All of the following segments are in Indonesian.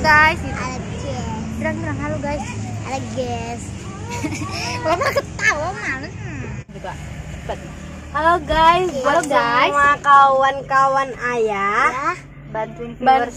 guys. Bilang halo guys. Halo guys. Lama ketawa males. Juga cepet. Halo guys. Halo guys. Semua kawan-kawan ayah. Ya. Bantuin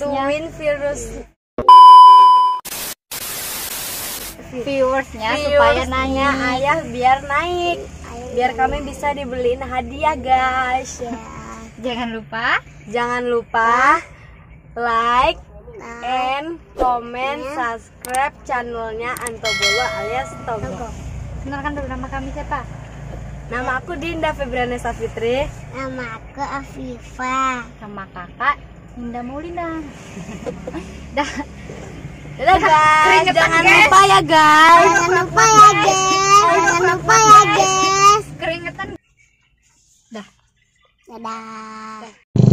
viewersnya supaya nanya ayah biar naik. Biar kami bisa dibeliin hadiah guys. Ya. Jangan lupa like and comment, subscribe channelnya Antobolo alias Togo. Kenalkan dulu nama kami siapa? Nama aku Dinda Febriana Safitri. Nama aku Afifa. Sama kakak Dinda Maulina. Dadah guys, jangan lupa ya guys. Jangan lupa ya guys. Keringetan. Dadah.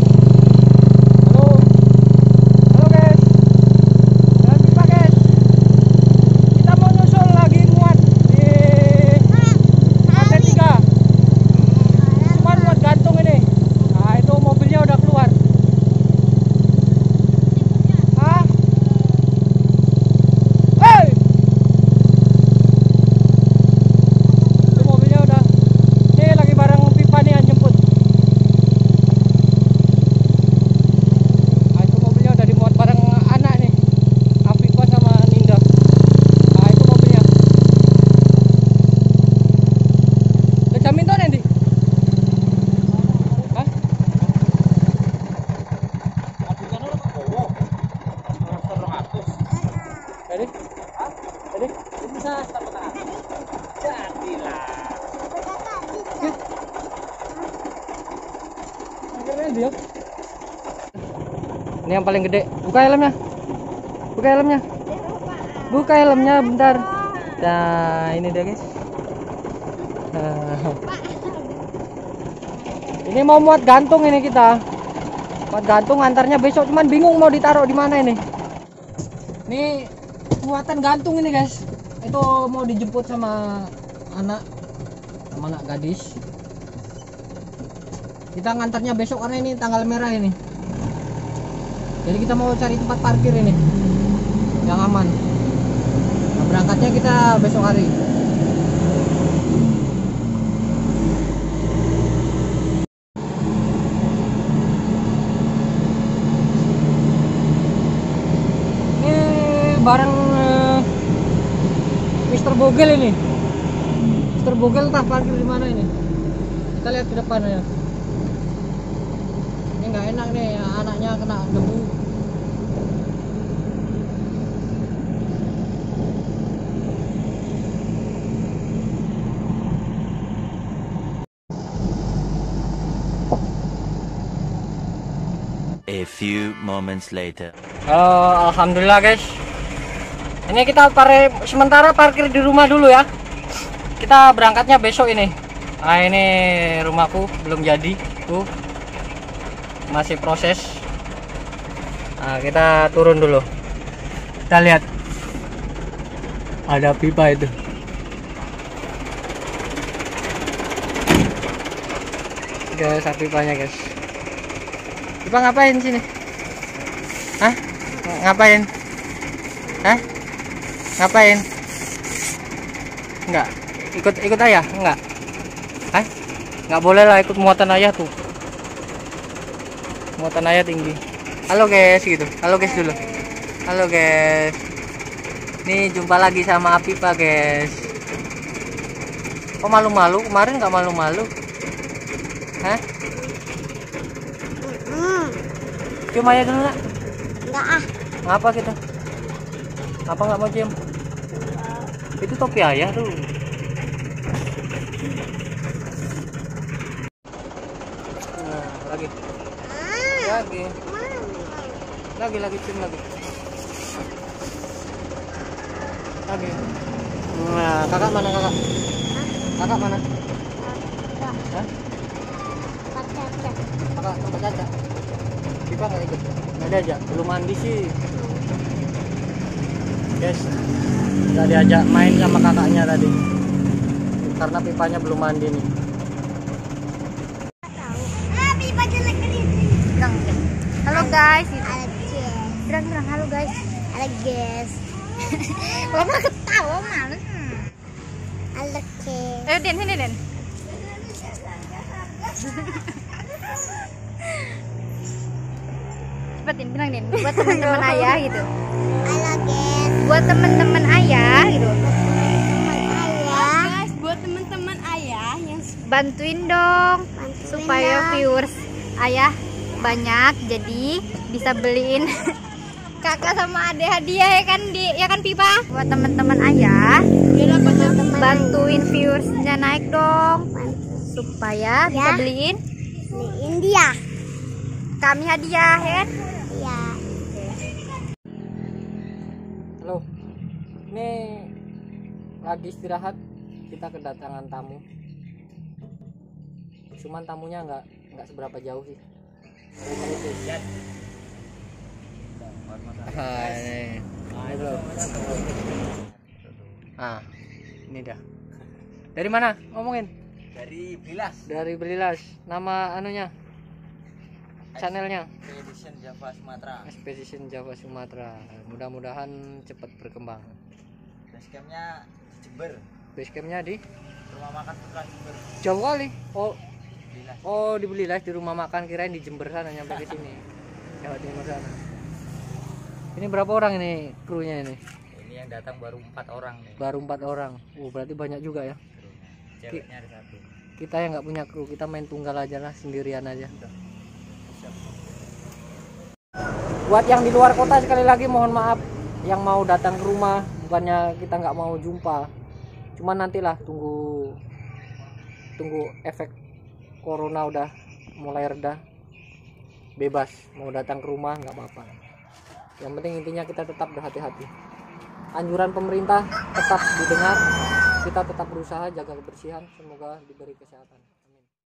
Ini yang paling gede. Buka helmnya. Buka helmnya bentar. Nah, ini dia guys. Ini mau muat gantung ini kita. Muat gantung antarnya besok, cuman bingung mau ditaruh di mana ini. Ini muatan gantung ini guys. Itu mau dijemput sama anak gadis. Kita ngantarnya besok karena ini tanggal merah ini. Jadi kita mau cari tempat parkir ini yang aman. Nah, berangkatnya kita besok hari. Ini bareng Mr. Bogel ini. Mr. Bogel entah parkir di mana ini. Kita lihat ke depan ya. Ini nggak enak nih, anaknya kena debu. A few moments later. Alhamdulillah guys. Ini kita sementara parkir di rumah dulu ya. Kita berangkatnya besok ini. Nah, ini rumahku belum jadi tuh. Masih proses. Nah, kita turun dulu. Kita lihat. Ada pipa itu. Guys, pipanya guys. Pipa ngapain sini? Hah? Ngapain? Ngapain? Enggak. Ikut ayah? Enggak. Hah? Enggak boleh lah ikut muatan ayah tuh. Muatan ayah tinggi. Halo guys gitu. Halo guys dulu. Halo guys. Nih jumpa lagi sama Afifa guys. Kok malu-malu? Kemarin nggak malu-malu. Hah? Cium ayah dulu nak. Enggak ah. Ngapa gitu? Apa nggak mau cium? Itu topi ayah tuh. Nah, lagi cium lagi. Nah, kakak mana kakak? Kakak mana? Hah? Kakak tempat Caca. Pipa nggak ikut? Nggak ada aja. Belum mandi sih. Guys, nggak diajak main sama kakaknya tadi. Karena pipanya belum mandi nih. Pipa jelek ini. Halo guys. Halo guys. Bilang halo guys. Halo guys. Mama ketawa man. Halo guys. Ayo Den, sini Den. Cepetin bilang Den, buat teman-teman ayah gitu. Halo guys. Buat teman-teman ayah gitu. Ayah. Guys, buat teman-teman ayah yang Bantuin dong. supaya viewers ayah banyak, jadi bisa beliin kakak sama adek hadiah ya kan ya kan Pipa. Buat teman-teman ayah, bantuin viewersnya naik dong supaya bisa beliin India. kami hadiah ya kan. Iya. Halo, ini lagi istirahat, kita kedatangan tamu. Cuman tamunya nggak seberapa jauh sih. Ini dah. Dari mana? Ngomongin. Dari Bilas, Dari Belilas. Nama anunya? Channelnya? Expedition Java Sumatera. Expedition Java Sumatera. Mudah-mudahan cepat berkembang. Basecampnya di Jember, Basecampnya di rumah makan Putra Jember. jauh kali. Bilas. Oh di Belilas, di rumah makan, kirain di Jember sana nyampe ke sini. Jawa Timur sana. Ini berapa orang ini krunya ini? Ini yang datang baru 4 orang nih. Baru 4 orang. Berarti banyak juga ya. Ceweknya ada 1. Kita yang nggak punya kru, kita main tunggal aja lah, sendirian aja. Buat yang di luar kota sekali lagi mohon maaf, yang mau datang ke rumah, bukannya kita nggak mau jumpa, cuman nantilah tunggu efek corona udah mulai reda, bebas mau datang ke rumah nggak apa-apa. Yang penting intinya kita tetap berhati-hati, anjuran pemerintah tetap didengar, kita tetap berusaha jaga kebersihan, semoga diberi kesehatan.